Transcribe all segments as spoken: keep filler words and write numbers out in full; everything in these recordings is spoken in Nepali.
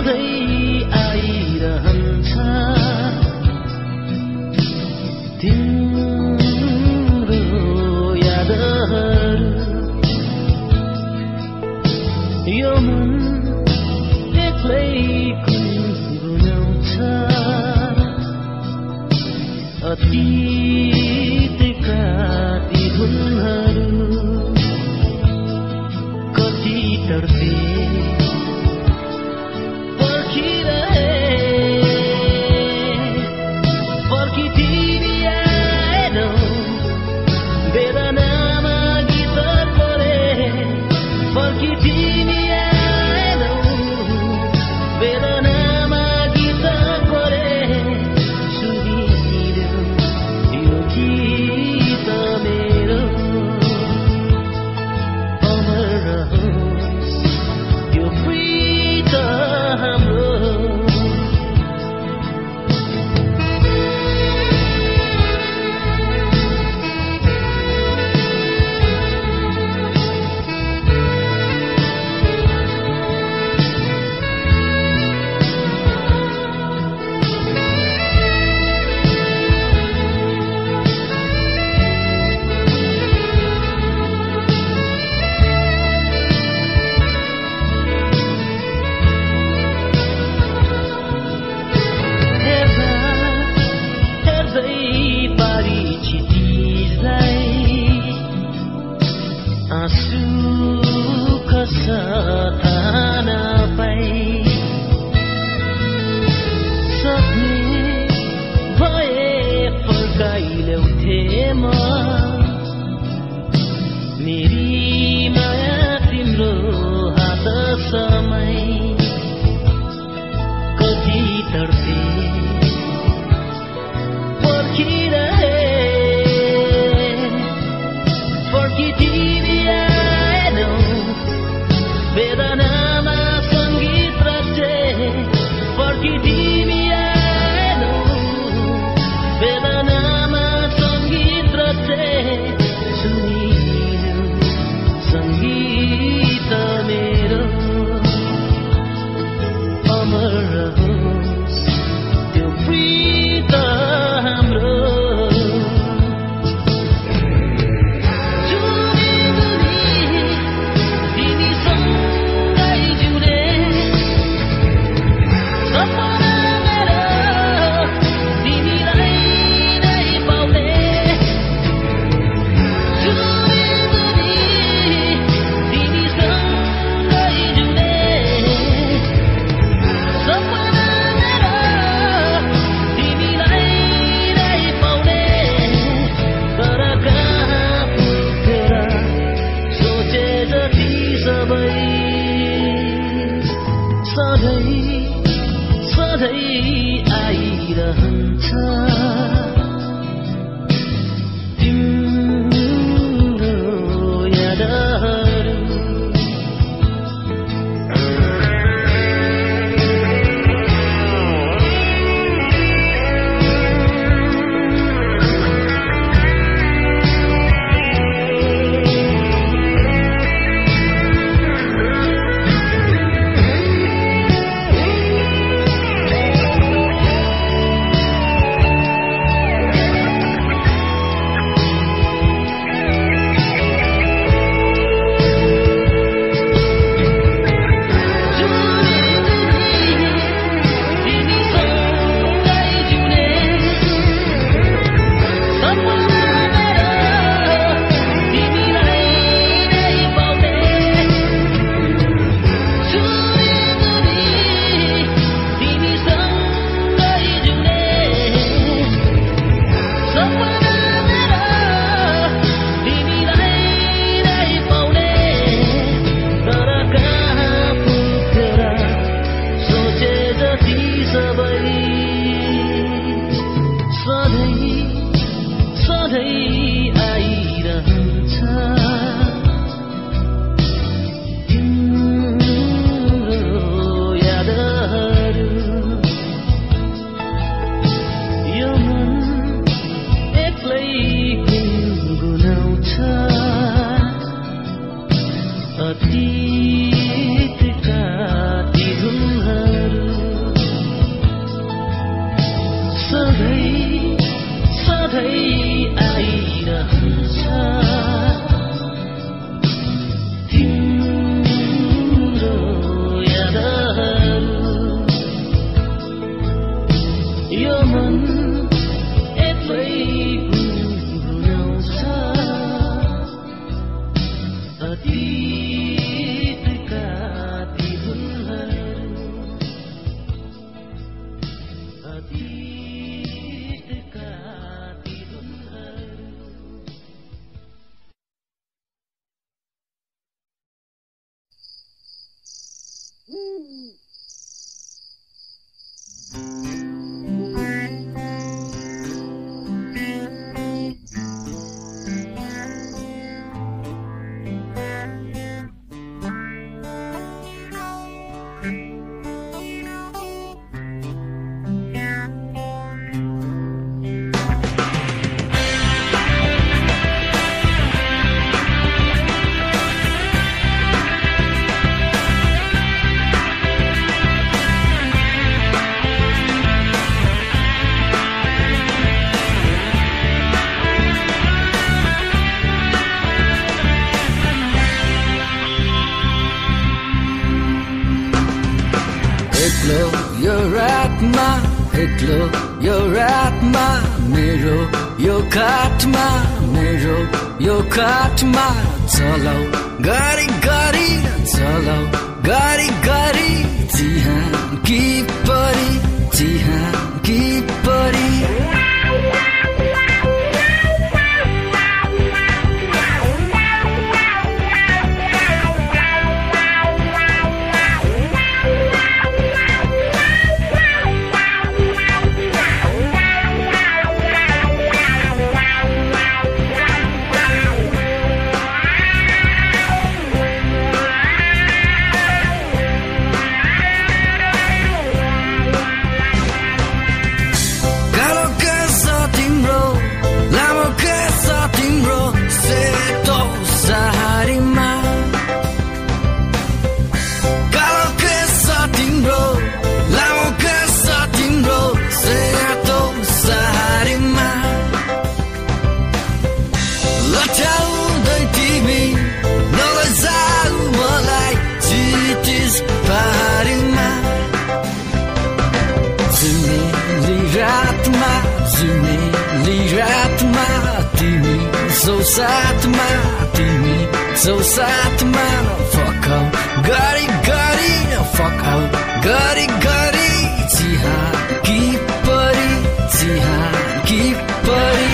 हेर्दै आइरहन्छ तिम्रो यादहरू यो मन एक्लै गुनगुनाउँछ अतीतका ती धुनहरू कति तर्फे अतीतका ती धुनहरू यो रातमा एक्लो यो रातमा मेरो यो काठमा मेरो यो काठमा चलाऊ गाडी गाडी चलाऊ गाडी गाडी चिहान कि परी चिहान कि परी So साथमा तिमी so साथमा fuck out गाडी गाडी fuck out गाडी गाडी चिहान कि परी चिहान कि परी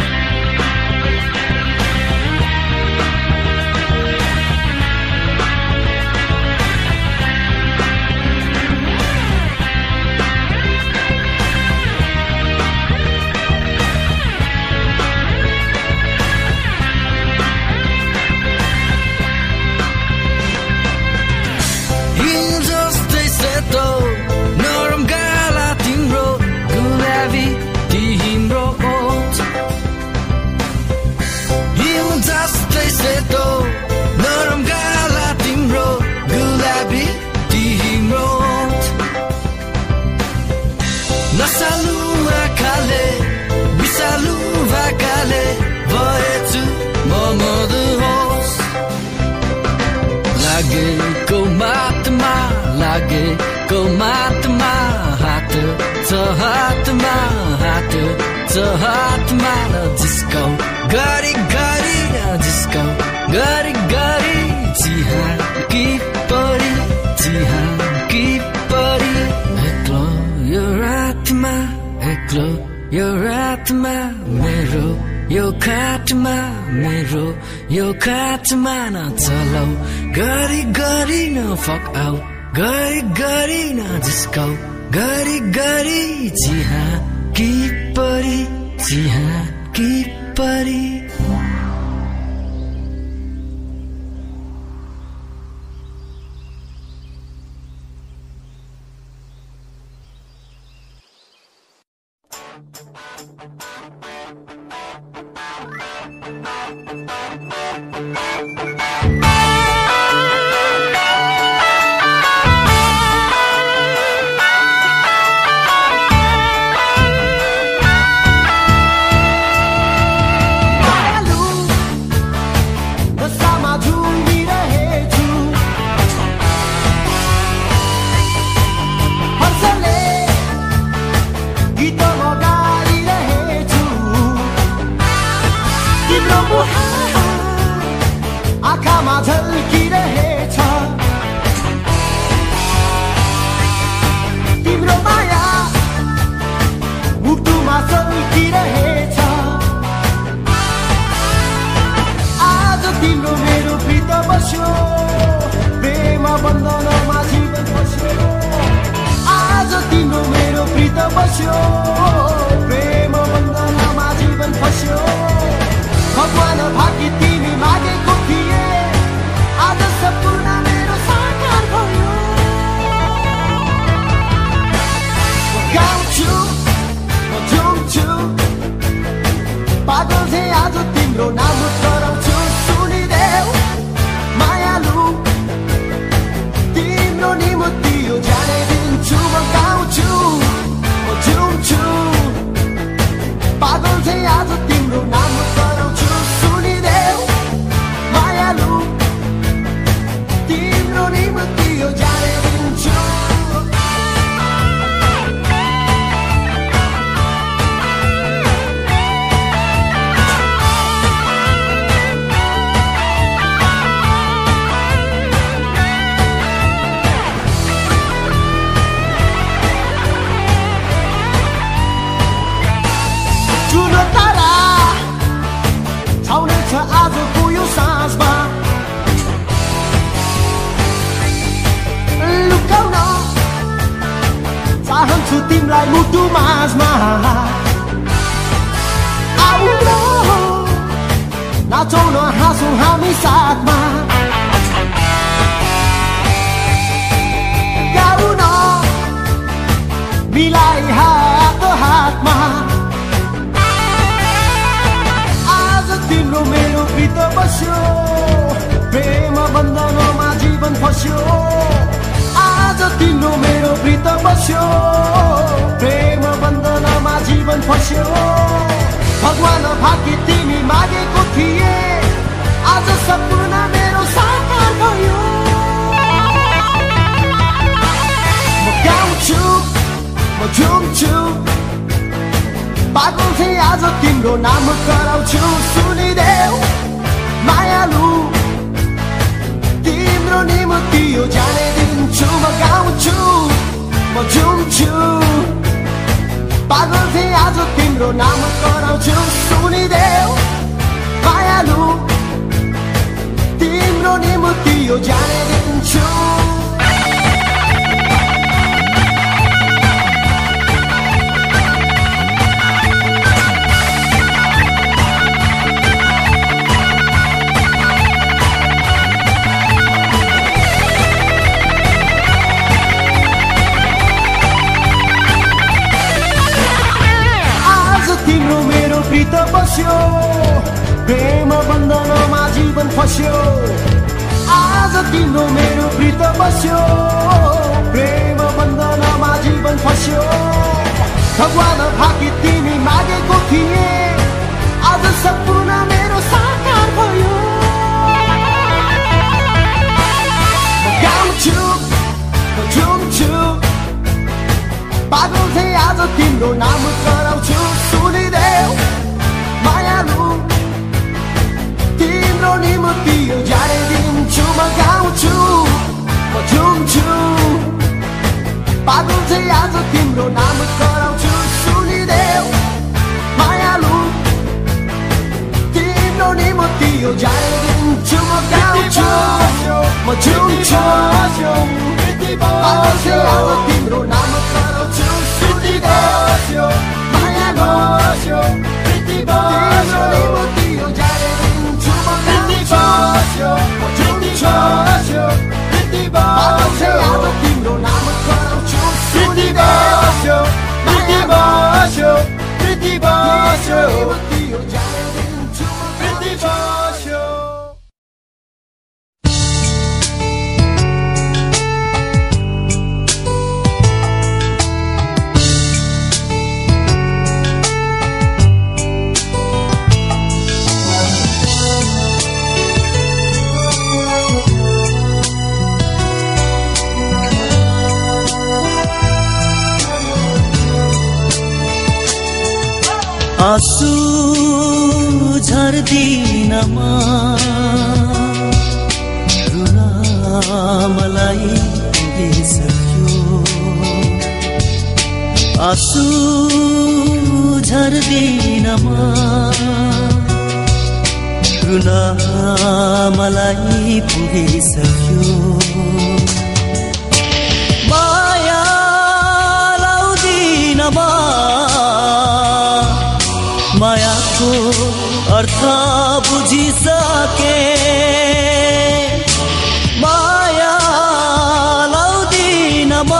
नरम गाला तिम्रो गुलाबी तिम्रो ओठ हिउँ जस्तै सेतो नरम गाला तिम्रो गुलाबी तिम्रो ओठ नसालु आँखाले विषालु भाकाले भएछु म मदहोस लागेको मातमा लागेको मातमा हात छ हातमा हात छ हातमा जिस्काऊ गाडी गाडी जिस्काऊ गाडी गाडी चिहान कि परी चिहान कि परी एक्लो यो रातमा एक्लो यो रातमा मेरो यो काठमा मेरो यो काठमा न चलाऊ गाडी गाडी न फक आऊ गाडी गाडी न जिस्काऊ गाडी गाडी चिहान कि परी चिहान कि परी तिम्रो नाम कराउँछु सुनिदेऊ मायालु तिम्रो निम्ति यो जाने दिन्छु म गाउँछु म झुम्छु पागल चाहिँ आज तिम्रो नाम कराउँछु सुनिदेऊ मायालु तिम्रो निम्ति यो जाने दिन्छु ठुलो तारा छाउनेछ आजको यो साँझमा लुकाउन चाहन्छु तिमीलाई मुटु माझमा आऊ न नाचौँ न हाँसौँ हामी साथमा गाऊ न मिलाई हात हातमा तिम्रो मेरो प्रीत बस्यो प्रेम बन्धनमा जीवन फस्यो आज तिम्रो मेरो प्रीत बस्यो प्रेम बन्धनमा जीवन फस्यो भगवान भाग्य तिमी मागेको थिए आज सपना मेरो साकार भयो म गाउँछु म झुम्छु पागल चाहिँ आज तिम्रो नाम कराउँछु सुनिदेऊ मायालु तिम्रो निम्ति यो जाने दिन्छु म गाउँछु म झुम्छु पागल चाहिँ आज तिम्रो नाम कराउँछु सुनिदेऊ मायालु तिम्रो निम्ति यो जाने दिन्छु प्रीत बस्यो प्रेम बन्धनमा जीवन फस्यो आज तिम्रो मेरो प्रीत बस्यो प्रेम बन्धनमा जीवन फस्यो भगवान भाग्य तिमी मागेको थिए आज सपना मेरो साकार भयो म गाउँछु म झुम्छु पागल चाहिँ आज तिम्रो नाम कराउँछु सुनिदेऊ मायालु तिम्रो निम्ति यो जाने दिन्छु म गाउँछु म झुम्छु पागल चाहिँ आज तिम्रो नाम कराउँछु सुनिदेऊ मायालु तिम्रो निम्ति यो जाने दिन्छु म गाउँछु म झुम्छु पागल चाहिँ आज तिम्रो नाम कराउँछु सुनिदेऊ मायालु तिम्रो नाम कराउँछु सुनिदेऊ मायालु आँसु झर्दिनमा रुन मलाई पुगिसक्यो आँसु झर्दिनमा रुन मलाई पुगिसक्यो माया लाउँदिनमा मायाको अर्थ बुझिसके माया लाउँदिनमा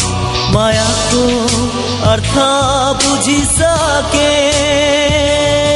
मायाको अर्थ बुझिसके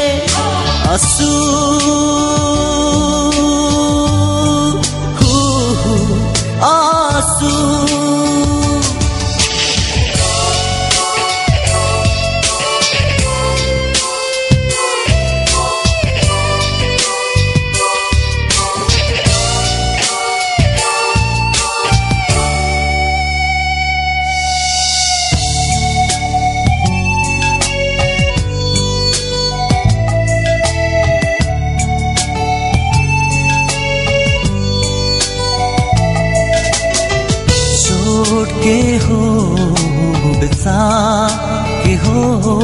बेचा के हो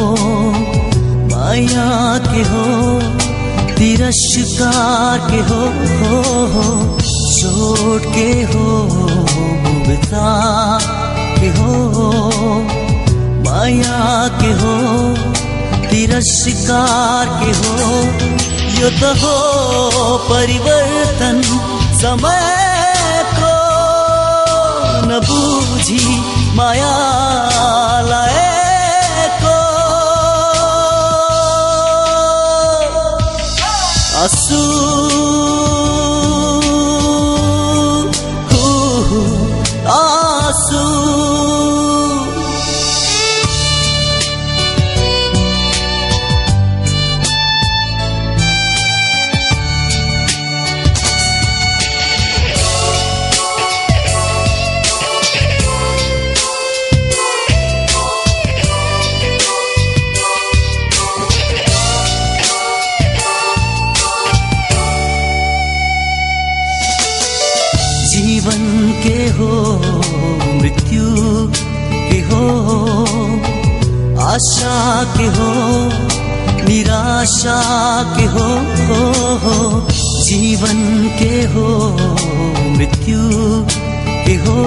माया के हो तिरस्कार के हो छोड़ के हो बेचा के हो माया के हो तिरस्कार के हो यो त हो परिवर्तन समय को न बुझी माया लाएको आँसु आँसु जीवन के हो मृत्यु के हो आशा के हो निराशा के हो जीवन के हो मृत्यु के हो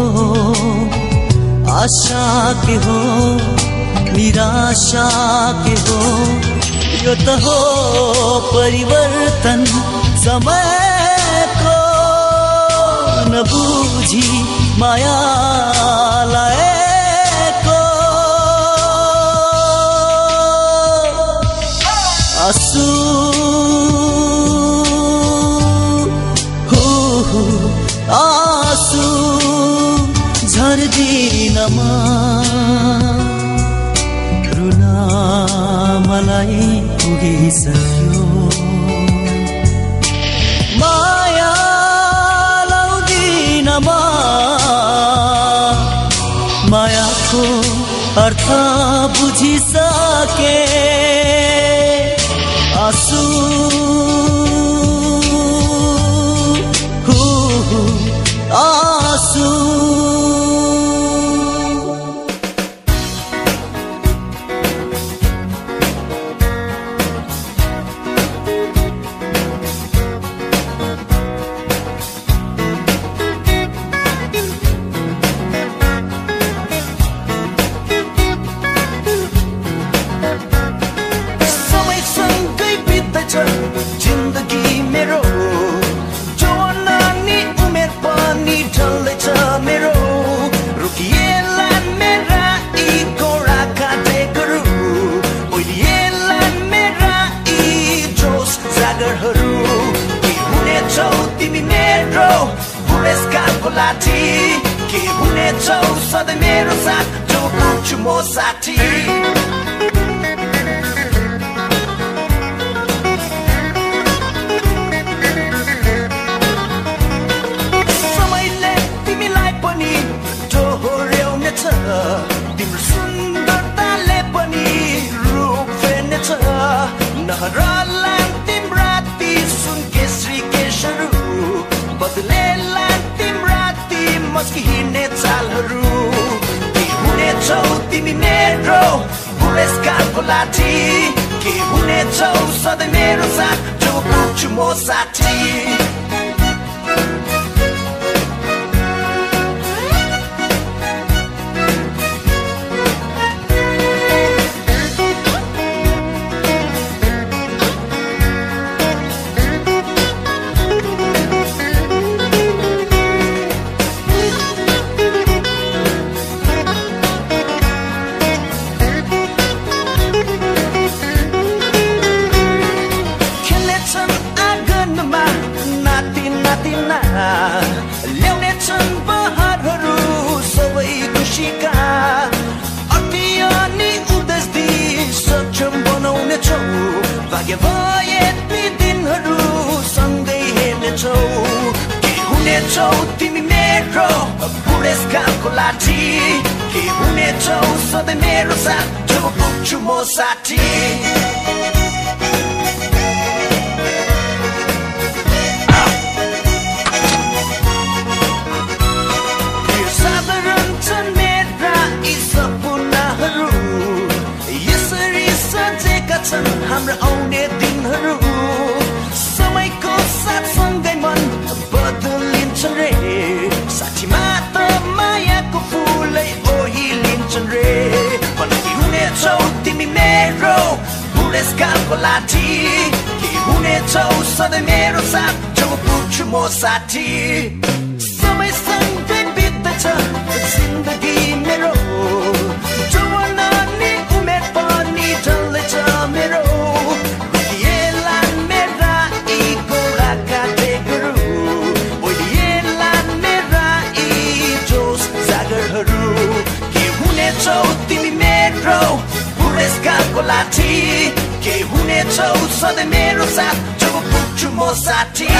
आशा के हो निराशा के हो यो त हो परिवर्तन समय को न बुझी माया लाएको आँसु हो आँसु झर्दिनमा रुन मलाई पुगिसक्यो माया मायाको अर्थ बुझिसके आँसु आँसु जिन्दगी मेरो जवानी उमेर पनि ढल्दैछ मेरो रोकिएला मेरा यी गोरा काटेकहरू ओइलिएला मेरा यी जोस जागरहरू के हुनेछौ तिमी मेरो पुरस्कारको लाठी के हुनेछौ सधैँ मेरो साथ जो पुग्छु म साथी तिम्रो सुन्दरताले पनि रूप फेर्नेछ नहरला तिम्रा ती सुन केसरी केशहरू बदलेला तिम्रा ती मस्की हिँड्ने चालहरू के हुनेछौ तिमी मेरो पुरस्कारको लाठी के हुनेछौ सधैँ मेरो साथ जो पुग्छु म साथी ल्याउने छन् बहारहरू सबै खुसीका अति अनि उद्देश्य सक्षम बनाउनेछौ भाग्य भए ती दिनहरू सँगै हेर्नेछौ के हुनेछौ तिमी मेरो पुरस्कारको लाठी के हुनेछौ सधैँ मेरो साथ जो पुग्छु म साथी साधारण छन् मेरा लाठी के हुनेछौ सधैँ मेरो साथ जब पुग्छु म साठी समय सँगै बित्दछ जिन्दगी मेरो जवानी उमेर पनि ढल्दैछ मेरो रुखिएलान् मेरा यी गोरा काटेकहरू ओइलिएलान् मेरा यी जोस जागरहरू के हुनेछौ तिमी मेरो पुरस्कारको लाठी के हुनेछौ सधैँ मेरो साथ जब पुग्छु म साठी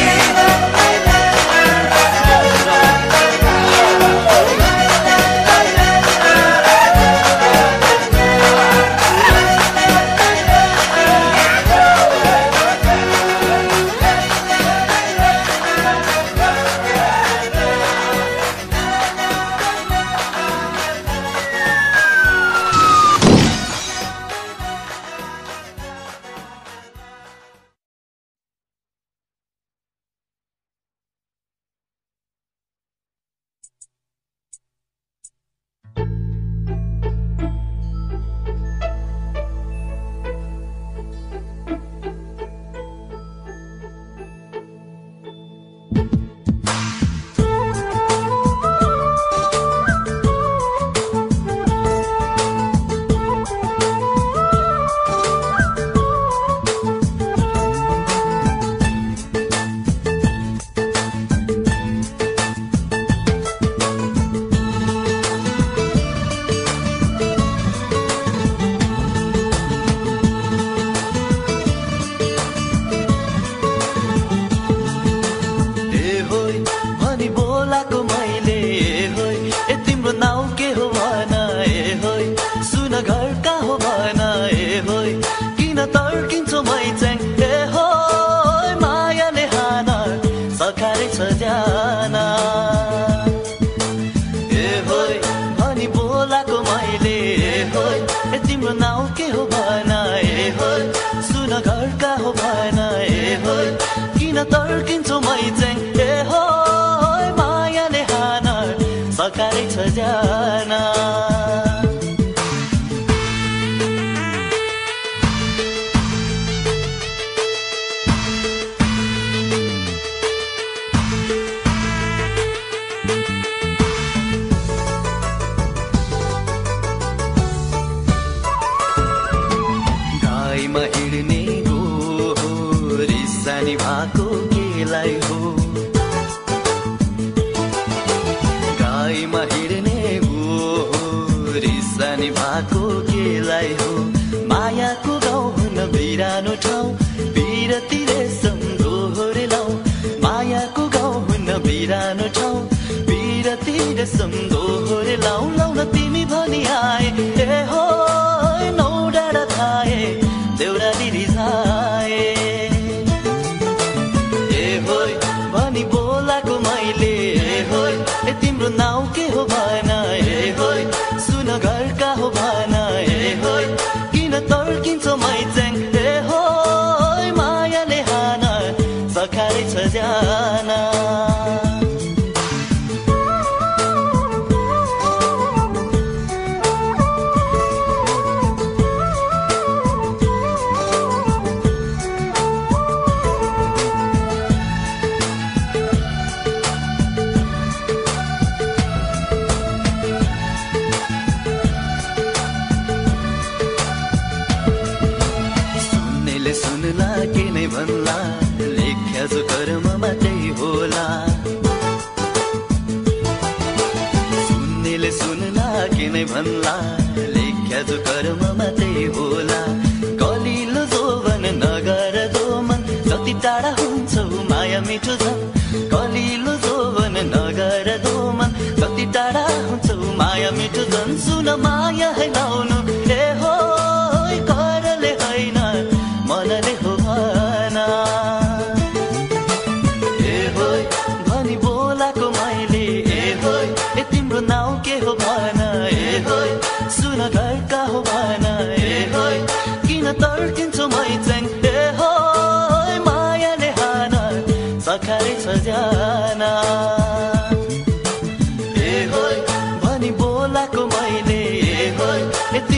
ए होय भनी बोलाको मैले ए होय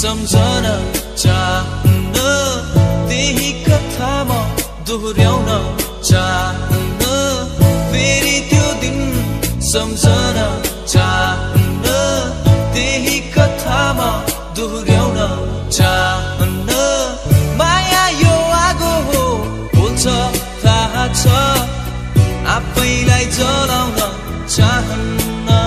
सम्झन चाहन्न त्यही कथा म दोहोर्याउन चाहन्न फेरि त्यो दिन सम्झन चाहन्न त्यही कथा म दोहोर्याउन चाहन्न माया यो आगो हो बोल्छ थाहा छ आफैलाई जलाउन चाहन्न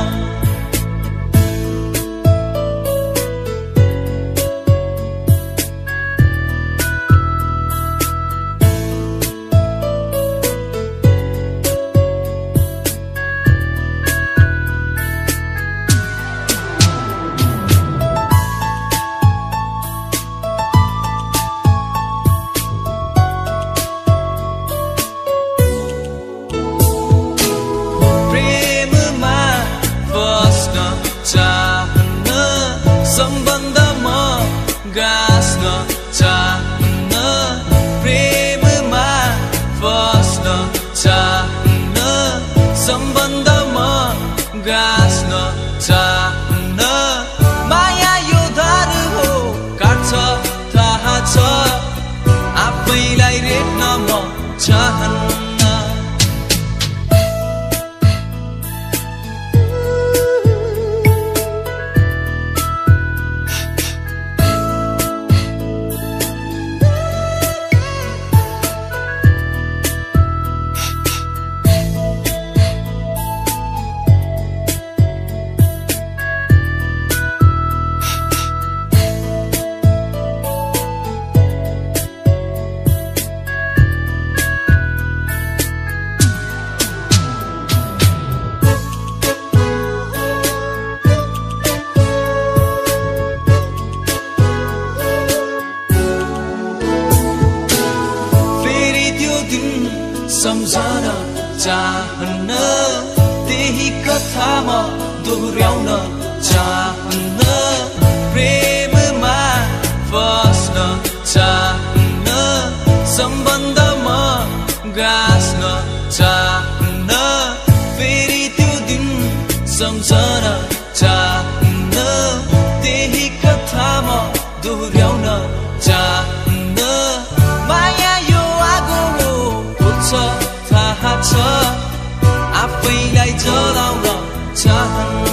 सम्झन चाहन्न त्यही कथा म दोहोर्याउन चाहन्न प्रेममा फस्न चाहन्न सम्बन्धमा गाँस्न चाहन्न फेरि त्यो दिन सम्झन चाहन्न त्यही कथा म दोहोर्याउन चाहन्न माया यो आगो हो थाहा छ आफैलाई जलाउन चाहन्न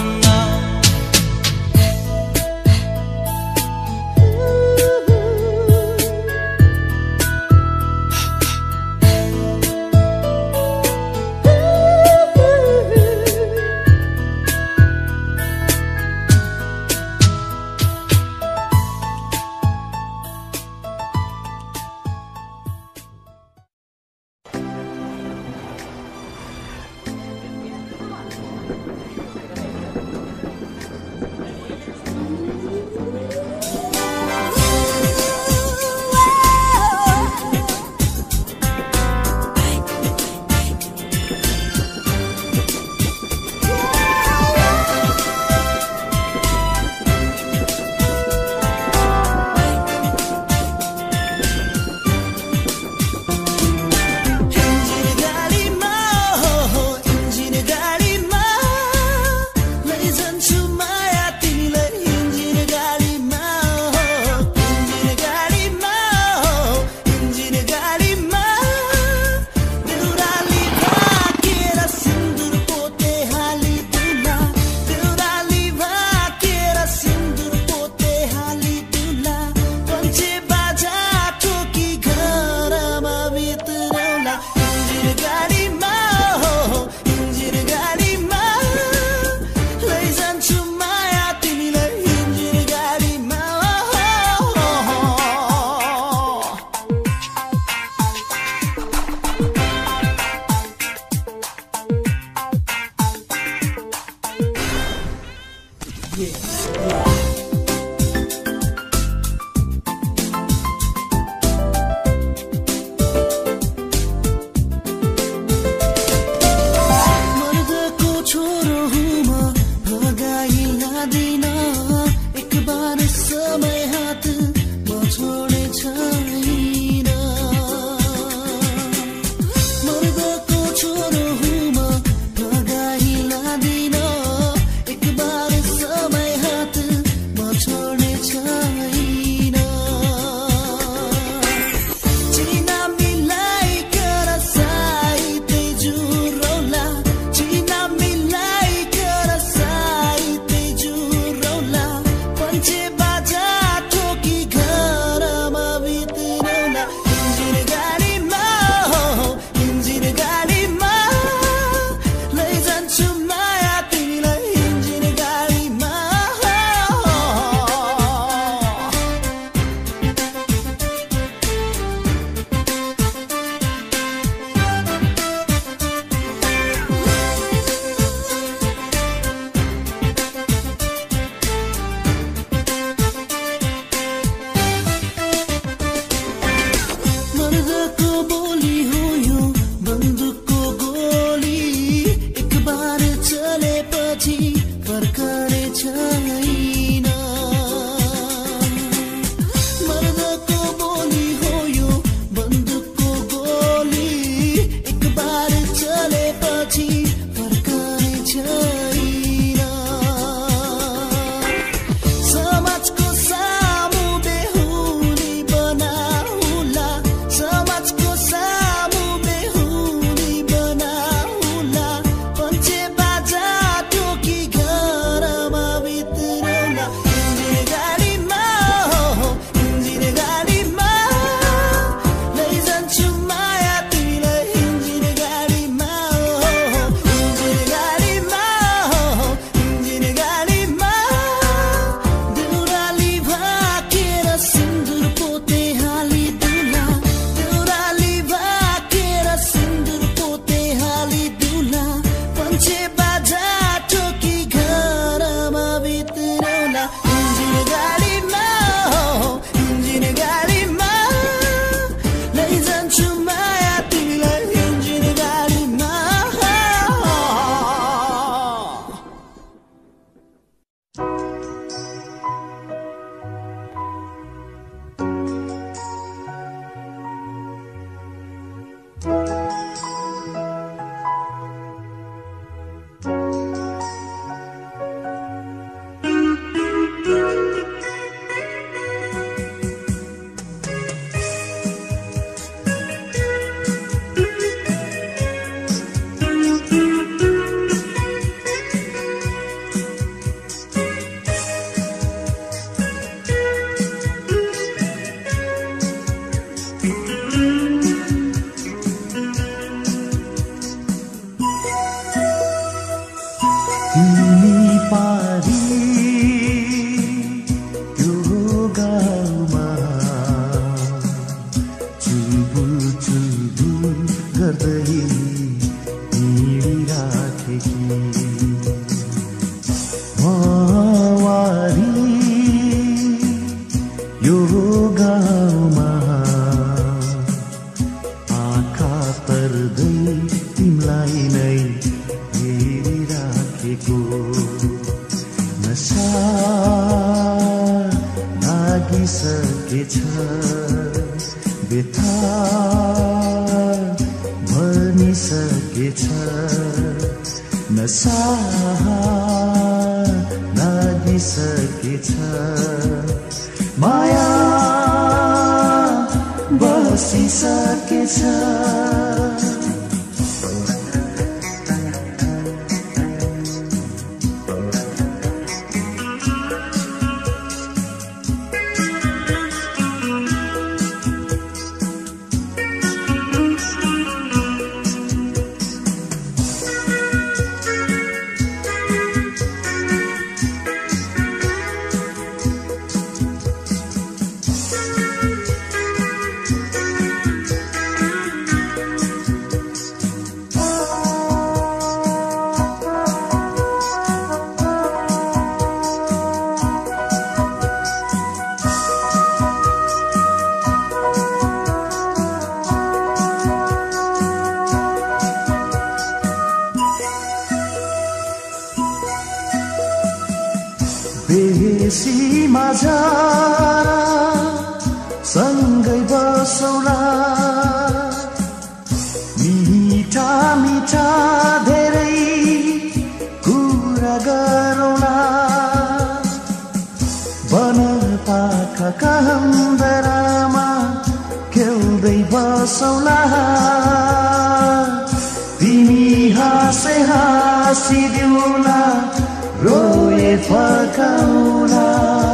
पारी यो गाउँमा चुलबुल चुलबुल गर्दै हिँडिराखेकी मवारी यो गाउँमा आँखा पर्दै तिमीलाई नै हेरिराखेको नशा लागिसकेछ व्यथा भनिसकेछ नशा लागिसकेछ माया बसिसकेछ बेसी माझा सँगै बसौला मिठा मिठा धेरै कुरा गरौला बनपाखाका हन्दरामा खेल्दै बसौला तिमी हाँसे हाँसिदेऊला रोए फकाउला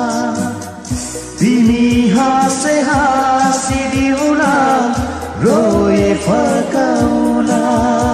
तिमी हाँसे हाँसिदेऊला रोए फकाउला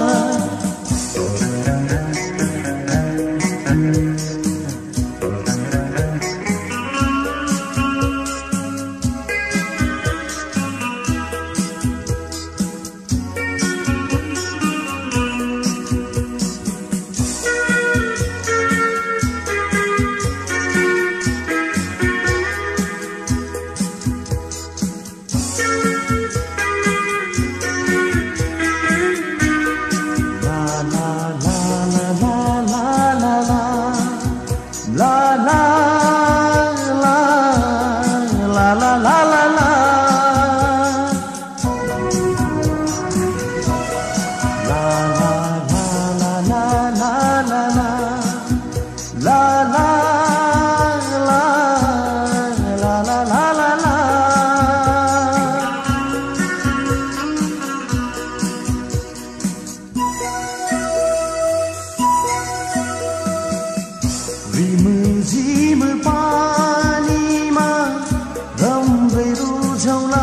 रिमझिम पानीमा रम्दै रुझौला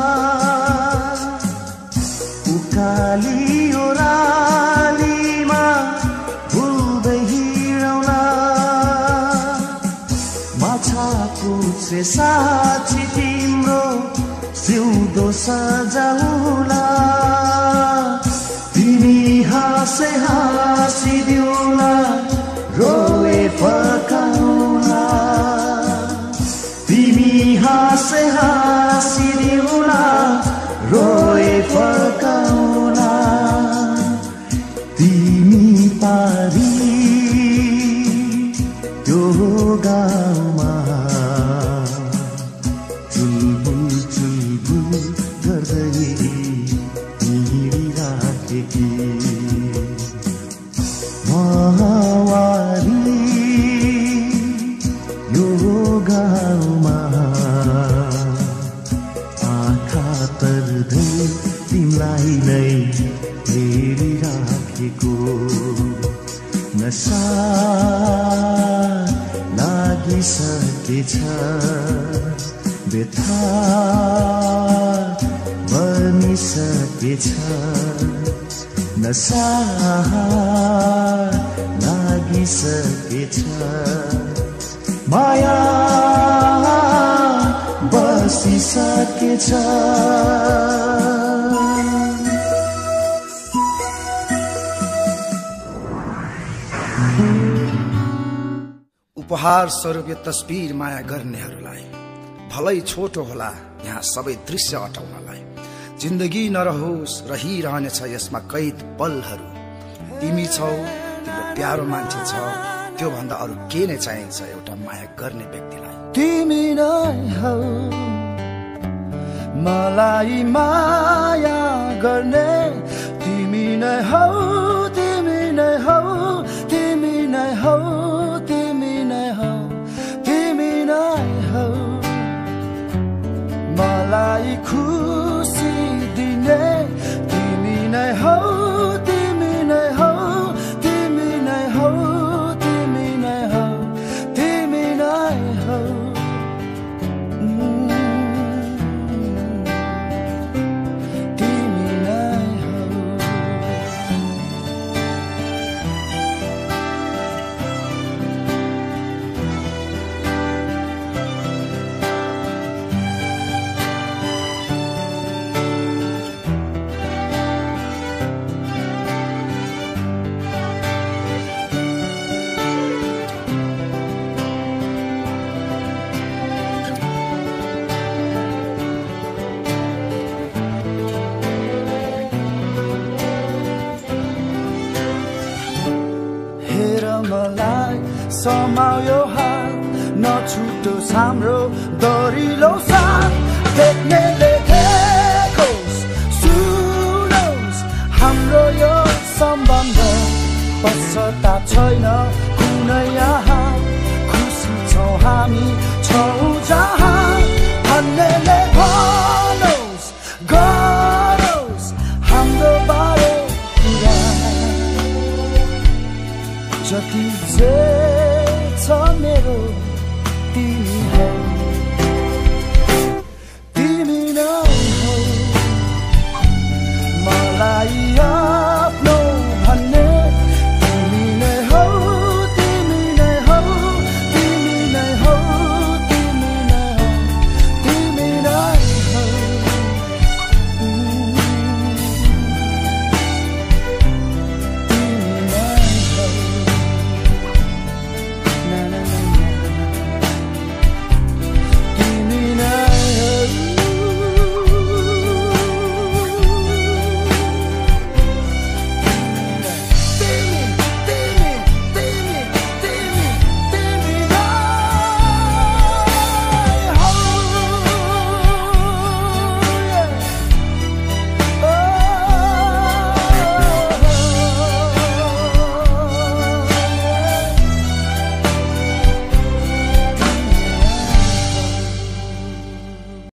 उकाली ओरालीमा भुल्दै हिँडौला माछाको से साक्षी तिम्रो सिउँदो सजाउला तिमी हाँसे हाँसिदेऊला रोए फकाउला तिमी हाँसे हाँसिदेऊला रोए फकाउला तिमी पारी त्यो गाउँमा चुलबुल चुलबुल गर्दै हिँडिराखेकी मवारी यो गाउँमा आँखा तर्दै तिमीलाई नै हेरिराखेको नशा लागिसकेछ व्यथा बनिसकेछ नशा लागिसकेछ लागिसकेछ माया बसिसकेछ उपहार स्वरूप यो तस्बिर माया गर्नेहरूलाई भलै छोटो होला यहाँ सबै दृश्य अटाउनलाई जिन्दगी नरहोस् रहिरहनेछ यसमा कैद पलहरू तिमी छौ तिम्रो प्यारो मान्छे छ त्यो भन्दा अरू के नै चाहिन्छ एउटा माया गर्ने व्यक्तिलाई तिमी नै हौ मलाई माया गर्ने तिमी नै हौ तिमी नै हौ तिमी नै हौ तिमी नै हौ तिमी नै हौ मलाई खुसी दिने तिमी नै हौ तिमी नै हौ तिमी नै हौ तिमी नै हौ तिमी नै हौ तिमी नै हौ मलाई समायो हात नछुटोस् हाम्रो दरिलो साथ देख्नेले देखोस् सुनोस् हाम्रो यो सम्बन्ध पश्चाताप छैन कुनै यहाँ खुसी छौँ हामी छौँ जहाँ भन्नेले भनोस् गरोस् हाम्रो बारे कुरा जति जे छ मेरो तिमी हौ